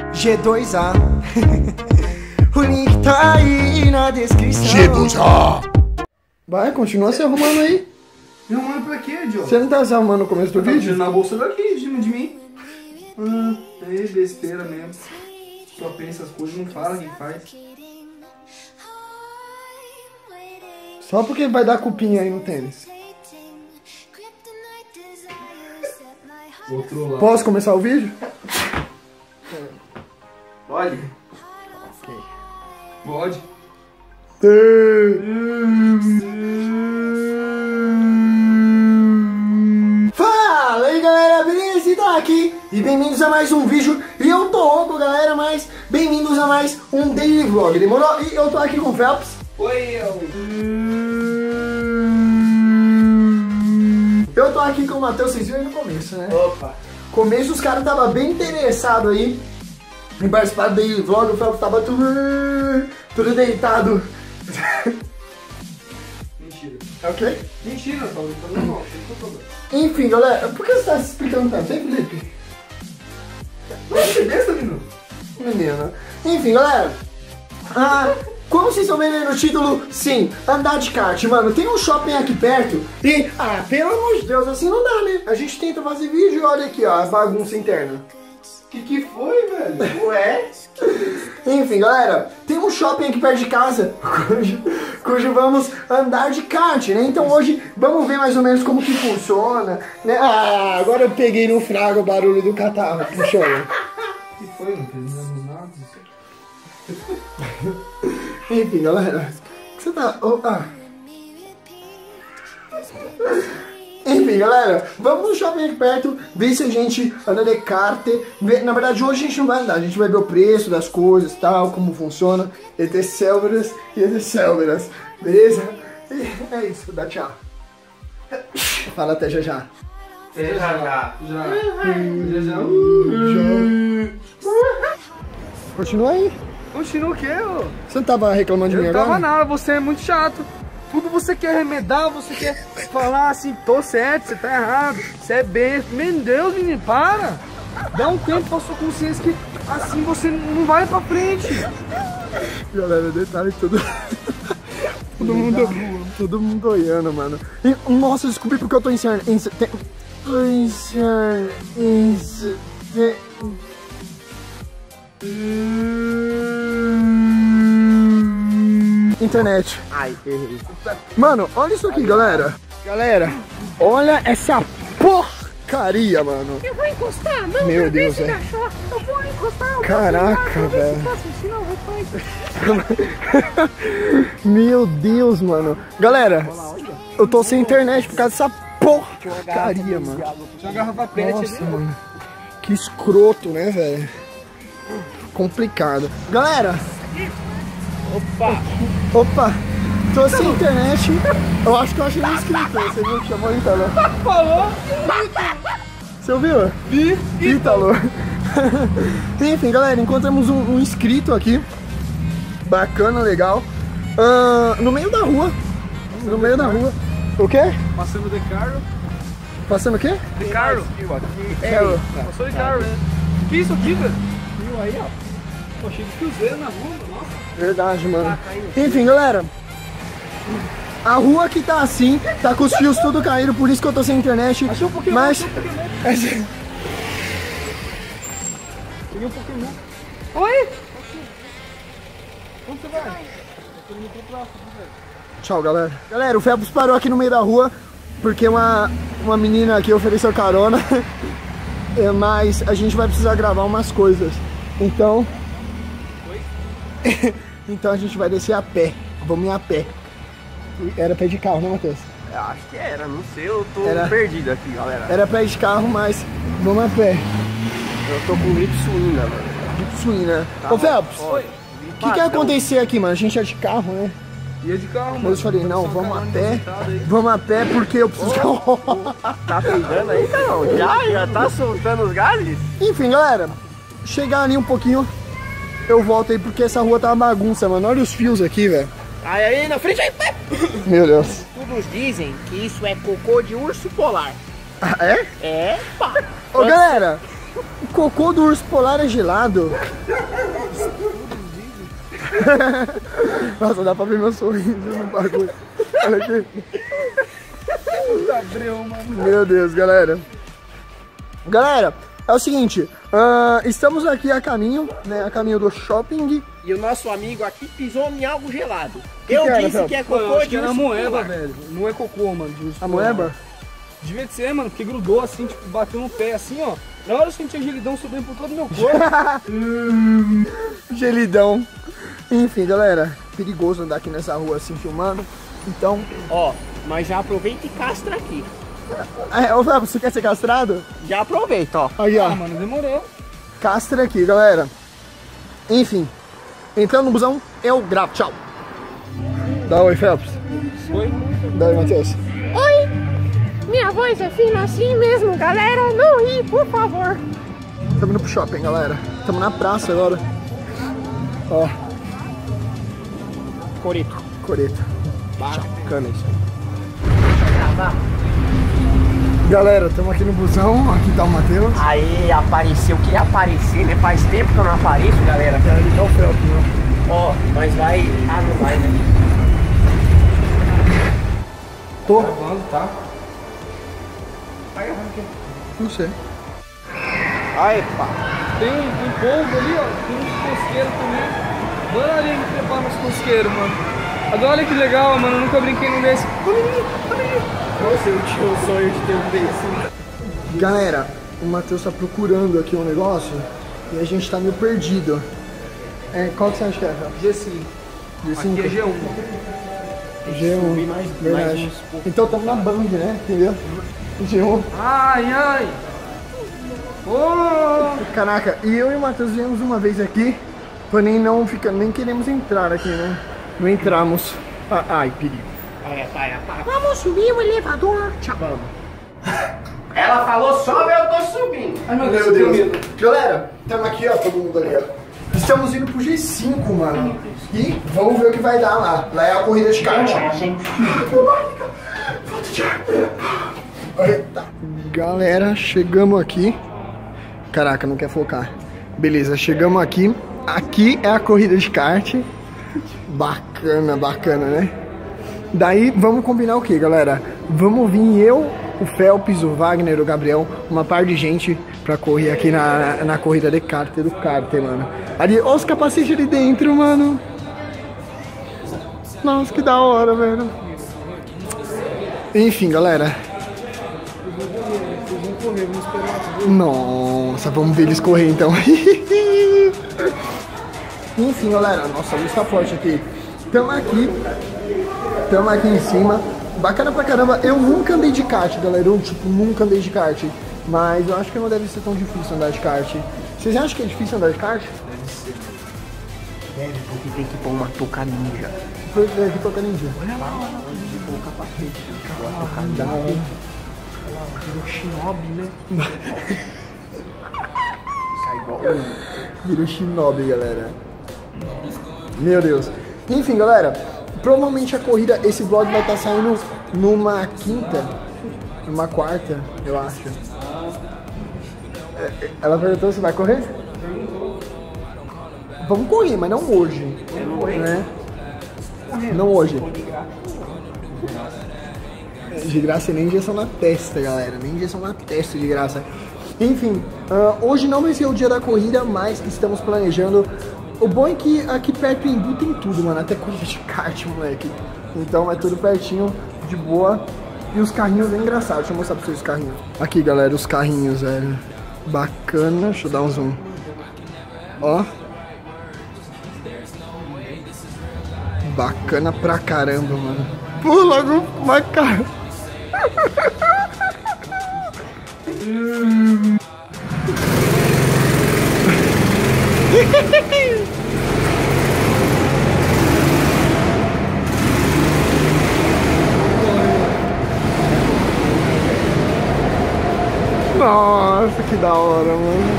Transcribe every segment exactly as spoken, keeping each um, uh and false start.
G dois A. O link tá aí na descrição. G dois A. Vai, continua se arrumando aí. Me arrumando pra quê, Joe? Você não tá se arrumando no começo do Tá vídeo? na bolsa daqui, em cima de mim. Ah, é besteira mesmo. Só pensa as coisas, não fala quem faz. Só porque vai dar cupinha aí no tênis. Outro lado. Posso começar o vídeo? Pode? Pode. Fala aí galera, beleza? Então aqui e bem-vindos a mais um vídeo. E eu tô louco galera, mas bem-vindos a mais um daily vlog, demorou? E eu tô aqui com o Phelps. Oi, eu. Eu tô aqui com o Matheus, vocês viram aí no começo, né? Opa. Começo os caras tava bem interessados aí em participar do daily vlog, o Phelps tava tudo, tudo deitado. Mentira. É o quê? Mentira, Paulo. Tá normal, não tem problema. Enfim, galera, por que você tá se explicando tanto, hein, Felipe? Você besta, menino? Menina. Enfim, galera. Ah, como vocês estão vendo aí no título, sim, andar de kart, mano. Tem um shopping aqui perto e, ah, pelo amor de Deus, assim não dá, né? A gente tenta fazer vídeo e olha aqui, ó, a bagunça interna. Que que foi, velho? Ué? Enfim, galera, tem um shopping aqui perto de casa, cujo, cujo vamos andar de kart, né? Então hoje vamos ver mais ou menos como que funciona, né? Ah, agora eu peguei no frago o barulho do catarro puxando. Que foi? Não fizemos nada. Enfim, galera, você tá... Oh, ah. Enfim, galera, vamos no shopping aqui perto, ver se a gente anda de kart. Na verdade, hoje a gente não vai andar, a gente vai ver o preço das coisas, tal, como funciona, entre Célveras e entre Célveras, beleza? E é isso, dá tchau. Fala até já já. É, já, já. Já. Já, já. Continua aí. Continua o quê, ô? Você não tava reclamando de Eu mim não tava agora? nada, você é muito chato. Tudo você quer remedar, você quer falar assim, tô certo, você tá errado, você é besta. Meu Deus, menino, para! Dá um tempo pra sua consciência que assim você não vai pra frente. Galera, detalhe tudo. Todo mundo, todo mundo olhando, mano. E, nossa, descobri porque eu tô em Cern. Em, Cer- tem- tô em Cern. Em Cer- tem- Internet. Ai, errei. Mano, olha isso aqui, galera. Galera, olha essa porcaria, mano. Eu vou encostar, não, Meu pra Deus, ver se é. dá choque. Eu vou encostar, eu Caraca, vou encostar, velho. pra ver se passa, senão vai. Meu Deus, mano. Galera, eu tô sem internet por causa dessa porcaria, mano. Tinha uma garrafa pet Nossa, ali, mano. Que escroto, né, velho? Complicado. Galera. Opa! Opa. Tô sem internet. Eu acho que eu achei um inscrito. Você viu que chamou Ítalo? Falou! Você ouviu? Vi! Ítalo. Enfim, galera, encontramos um, um inscrito aqui. Bacana, legal. Ah, no meio da rua. No meio da rua. O quê? Passando de carro. Passando o quê? De carro. Carro. Passou de carro, né? Que isso aqui, velho? Viu aí, ó? Tô cheio de cruzeiro na rua, nossa. Verdade, mano. Enfim, galera. A rua aqui tá assim, tá com os fios tudo caíram, por isso que eu tô sem internet. Achei um Pokémon, Mas. achei um Peguei um Pokémon. Oi? Onde você vai? Eu tô indo pro próximo, velho. Tchau, galera. Galera, o Phelps parou aqui no meio da rua porque uma, uma menina aqui ofereceu carona. É, mas a gente vai precisar gravar umas coisas. Então. Então a gente vai descer a pé. Vamos ir a pé. Era pé de carro, né, Matheus? Eu acho que era, não sei, eu tô Era. perdido aqui, galera. Era pé de carro, mas vamos a pé. Eu tô com gripe suína, mano. Suína. Tá Ô, Phelps, bom, o que que ia acontecer aqui, mano? A gente é de carro, né? Ia de carro, mano. Mas eu falei, não, vamos a pé. Vamos a pé porque eu preciso... Tá pegando aí, não? Já? Já tá soltando os gases? Enfim, galera, chegar ali um pouquinho, eu volto aí porque essa rua tá uma bagunça, mano. Olha os fios aqui, velho. Aí, aí, na frente aí. Meu Deus. Todos dizem que isso é cocô de urso polar. Ah, é? É, pá. Ô, galera, O cocô do urso polar é gelado. Nossa, dá pra ver meu sorriso no bagulho. Olha aqui. Meu Deus, galera. Galera, é o seguinte, uh, estamos aqui a caminho, né, a caminho do shopping. E o nosso amigo aqui pisou em algo gelado. Que Eu que era, disse Fel? que é Mano, cocô acho que de era urso moeba, polar. velho. Não é cocô, mano. de urso A polar. moeba? Devia de ser, mano, porque grudou assim, tipo, bateu no pé assim, ó. Na hora eu senti a gelidão subindo por todo o meu corpo. Gelidão. Enfim, galera, perigoso andar aqui nessa rua assim filmando. Então, Ó, mas já aproveita e castra aqui. é, ô, Fábio, você quer ser castrado? Já aproveita, ó. Aí, ó, Ah, mano, demorou. castra aqui, galera. Enfim, entrando no busão, eu gravo, tchau. Dá oi, Phelps. Oi? Dá oi, Matheus. Oi! Minha voz é fina assim mesmo, galera. Não ri, por favor. Estamos indo pro shopping, galera. Estamos na praça agora. Ó, Coreto. Coreto. Bacana isso aí. Galera, estamos aqui no busão. Aqui tá o Matheus. Aí apareceu, queria aparecer, né? Faz tempo que eu não apareço, galera. Ali tá o Phelps, né? Ó, mas vai. Ah, não vai, né? Tô. Gravando, tá? Não sei. Aí, pá. Tem, tem polvo ali, ó. Tem uns cosqueiros também. Bora ali me preparar nos cosqueiros, mano. Agora olha que legal, mano. Eu nunca brinquei num desse. Olha ali, olha ali. Nossa, eu tinha um sonho de ter um desse. Galera, o Matheus tá procurando aqui um negócio e a gente tá meio perdido. É, qual que você acha que é, Phelps? G cinco. G cinco? Aqui é G um. G um, subir mais- verdade. mais uns poucos. Então estamos na Band, né? Entendeu? G um. Ai, ai. Ô! Caraca, e eu e o Matheus viemos uma vez aqui, porém não fica, nem queremos entrar aqui, né? Não entramos. Ah, ai, perigo. Vai, vai, vai. Vamos subir o elevador. Tchau. Ela falou sobe, eu tô subindo. Ai, meu Deus, Meu eu tenho Deus. medo. Galera, estamos aqui, ó, todo mundo ali, ó. Estamos indo pro G cinco, mano. E vamos ver o que vai dar lá. Lá é a corrida de kart. Eita. Galera, chegamos aqui. Caraca, não quer focar. Beleza, chegamos aqui. Aqui é a corrida de kart. Bacana, bacana, né? Daí vamos combinar o que, galera? Vamos vir eu, o Phelps, o Wagner, o Gabriel, uma par de gente pra correr aqui na, na corrida de kart do kart, mano. Ali, olha os capacetes ali dentro, mano. Nossa, que da hora, velho. Enfim, galera. Nossa, vamos ver eles correr então. Enfim, galera, nossa, a luz tá forte aqui. Tamo aqui. Tamo aqui em cima. Bacana pra caramba. Eu nunca andei de kart, galera. Eu, tipo, nunca andei de kart. Mas eu acho que não deve ser tão difícil andar de kart. Vocês acham que é difícil andar de kart? Deve, porque tem que pôr uma touca ninja. Foi é, que toca ninja. Olha lá, olha lá. Tem que pôr o capacete. Uma touca Da ninja. hora. Virou shinobi, né? Sai igual. Virou Shinobi, galera. Meu Deus. Enfim, galera. Provavelmente a corrida, esse vlog vai estar saindo numa quinta, numa quarta, eu acho. É, ela perguntou se vai correr? Vamos correr, mas não hoje. Né? Não hoje. De graça e nem injeção na testa, galera. Nem injeção na testa de graça. Enfim, uh, hoje não vai ser o dia da corrida, mas estamos planejando. O bom é que aqui perto em Imbu tem tudo, mano. Até corrida de kart, moleque. Então é tudo pertinho, de boa. E os carrinhos é engraçado. Deixa eu mostrar pra vocês os carrinhos. Aqui, galera, os carrinhos, velho. Bacana. Deixa eu dar um zoom. Ó. Bacana pra caramba, mano. Pula no macaco. Nossa, que da hora, mano.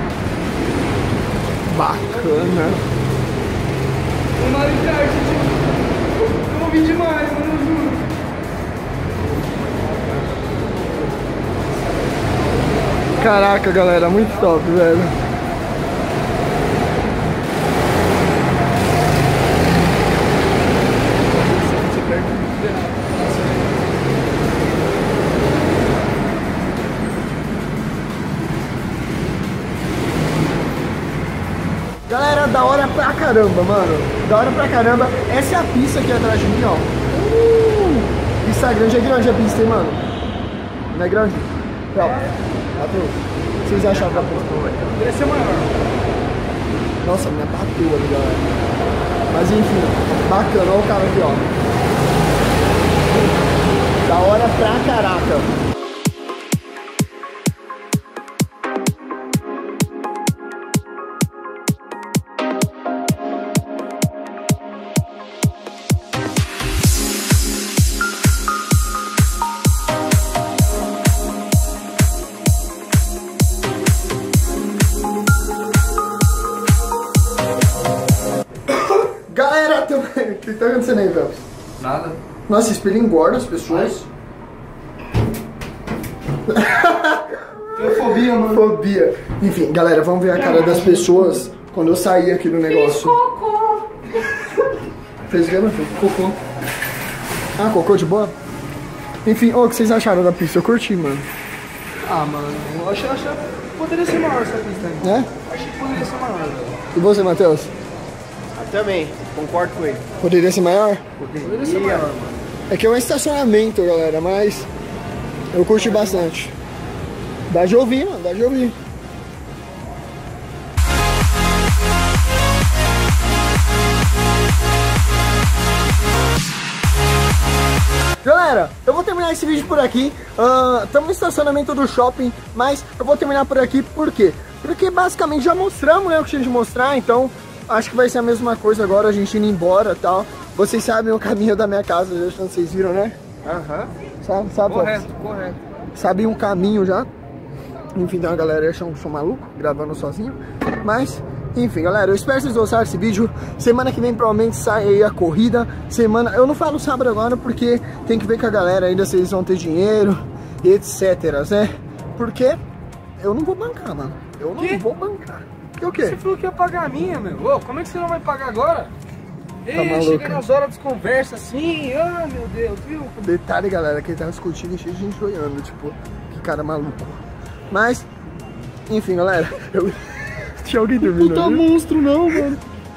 Bacana. O Mario Kart, tipo, eu ouvi demais, mano, eu juro. Caraca, galera, muito top, velho. Galera, da hora pra caramba, mano. Da hora pra caramba. Essa é a pista aqui atrás de mim, ó. Uh, pista grande, é grande a pista, hein, mano? Não é grande? Não. Bateu. O que vocês acharam da pista? Deveria ser maior. Nossa, me bateu ali, galera. Mas enfim, bacana. Olha o cara aqui, ó. Da hora pra caraca. Galera, tem... o que tá acontecendo aí, Phelps? Nada. Nossa, espelho engorda as pessoas. Tenho fobia, mano. Fobia. Enfim, galera, vamos ver a cara das pessoas quando eu sair aqui do negócio. Cocô. Fez o que, meu filho? Cocô. Ah, cocô de boa? Enfim, ô, o que vocês acharam da pista? Eu curti, mano. Ah, mano, eu achei, achei poderia ser maior essa pista aí. Né? Achei que poderia ser maior, velho. E você, Matheus? Também, concordo com ele. Poderia ser maior? Poderia ser maior, mano. É que é um estacionamento, galera, mas eu curti bastante. Dá de ouvir, mano, dá de ouvir. Galera, eu vou terminar esse vídeo por aqui. Estamos uh, no estacionamento do shopping, mas eu vou terminar por aqui por quê? Porque basicamente já mostramos, né, o que tinha de mostrar, então acho que vai ser a mesma coisa agora, a gente indo embora e tal. Vocês sabem o caminho da minha casa, já vocês viram, né? Aham. Sabe, sabe? Correto, correto. Sabem um caminho já. Enfim, então a galera acha um som maluco, gravando sozinho. Mas, enfim, galera, eu espero que vocês gostaram desse vídeo. Semana que vem provavelmente sai aí a corrida. Semana, eu não falo sábado agora porque tem que ver com a galera ainda se eles vão ter dinheiro, etc, né? Porque eu não vou bancar, mano. Eu não Que? vou bancar. Que o quê? Você falou que ia pagar a minha, meu. Ô, como é que você não vai pagar agora? Ei, maluco? chega nas horas de conversa assim, ah, meu Deus, viu? Detalhe, galera, que ele tava discutindo e cheio de gente olhando, tipo, que cara maluco. Mas, enfim, galera, eu... tinha alguém dormindo Puta ali? monstro não, mano.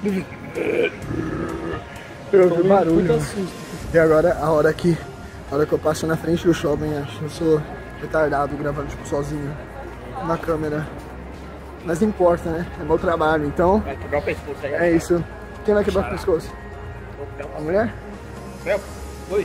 Eu ouvi barulho. Puta Mano. susto. E agora, a hora que, a hora que eu passo na frente do shopping, acho, eu sou retardado gravando, tipo, sozinho, na câmera. Mas não importa, né? É meu trabalho, então... Vai quebrar o pescoço aí. É isso. Quem vai quebrar o pescoço? A mulher? Oi.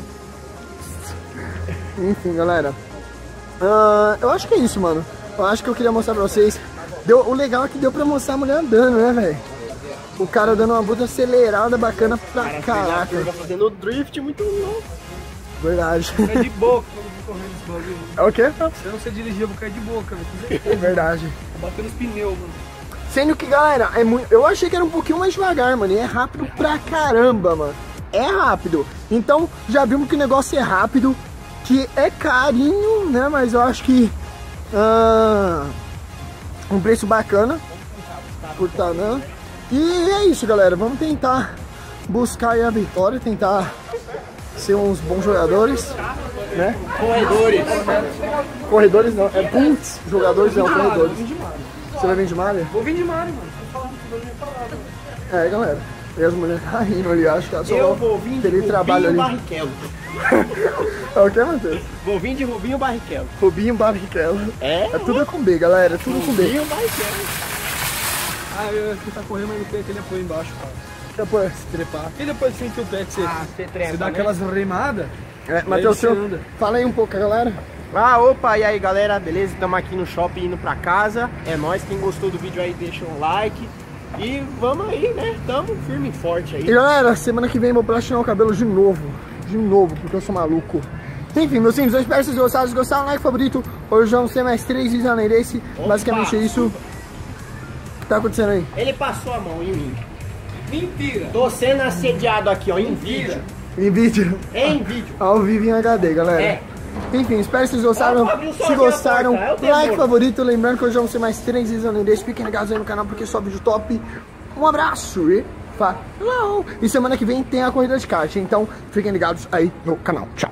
Enfim, galera. Uh, eu acho que é isso, mano. Eu acho que eu queria mostrar pra vocês. Deu, o legal é que deu pra mostrar a mulher andando, né, velho? O cara dando uma puta acelerada bacana pra caraca. Tá fazendo drift muito louco. Verdade. É de boca quando eu vou correndo esse bagulho. É o quê? Se eu não sei dirigir, eu vou cair de boca, velho. É verdade. Vou bater nos pneus, mano. Sendo que, galera, é muito... eu achei que era um pouquinho mais devagar, mano. E é rápido pra caramba, mano. É rápido. Então, já vimos que o negócio é rápido. Que é carinho, né? Mas eu acho que... Uh, um preço bacana. Por tá, né? E é isso, galera. Vamos tentar buscar aí a vitória. Tentar ser uns bons jogadores, né? Corredores. Corredores não. É putz. Jogadores não, corredores. Você vai vir de malha? Vou vir de Mari, mano. Tô falando que eu ia falar, mano. É, galera. E as mulheres tá rindo ali, acho que ela só Eu vou vir de aquele trabalho Rubinho ali. Barrichello. É o que, Matheus? Vou vir de Rubinho Barrichello. Rubinho Barrichello. É? É tudo com B, galera. É tudo com B. Rubinho Barrichello. Ah, eu ia tentar correr, mas não tem aquele apoio embaixo, cara. Depois. Se trepar. E depois você sente o pé que você, Ah, você trepa, você dá né? aquelas remadas. É, Matheus, você seu- anda. fala aí um pouco, galera. Ah, opa, e aí galera, beleza? Estamos aqui no shopping indo pra casa. É nóis, quem gostou do vídeo aí deixa um like. E vamos aí, né? Tamo firme e forte aí. E galera, semana que vem eu vou platinar o cabelo de novo. De novo, porque eu sou maluco. Enfim, meus filhos, eu espero que vocês gostaram. Se gostaram, like favorito. Hoje vamos ter mais três vídeos janeirense. Basicamente é isso. O que tá acontecendo aí? Ele passou a mão em mim. Mentira. Tô sendo assediado aqui, ó, em vídeo. Em vídeo. Em vídeo. Ao vivo em H D, galera. É. Enfim, espero que vocês gostaram. Ó, abriu Se sozinho gostaram, a porta, é o like, demônio. favorito. Lembrando que hoje vão ser mais três vezes além desse. Fiquem ligados aí no canal porque é só vídeo top. Um abraço e falou! E semana que vem tem a corrida de kart, então fiquem ligados aí no canal. Tchau!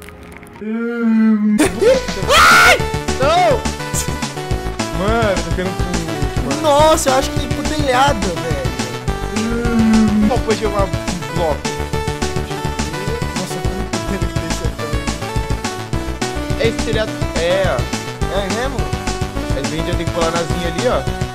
Não! Mano, tô querendo pulo. Nossa, eu acho que tem pro telhado, velho. Não, pode jogar um bloco. Nossa, eu tô muito tendo que descer também. Esse telhado. É, ó. É mesmo? Às vezes a gente já tem que pular nazinha ali, ó.